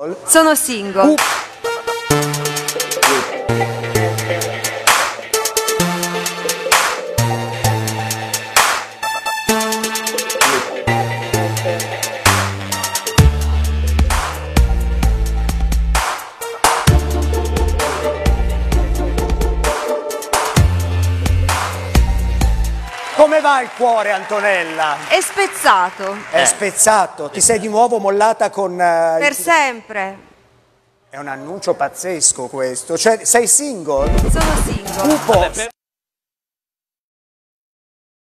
Sono single. Come va il cuore, Antonella? È spezzato. È spezzato. Ti sei di nuovo mollata con... Per sempre. È un annuncio pazzesco questo. Cioè, sei single? Sono single. Pupo.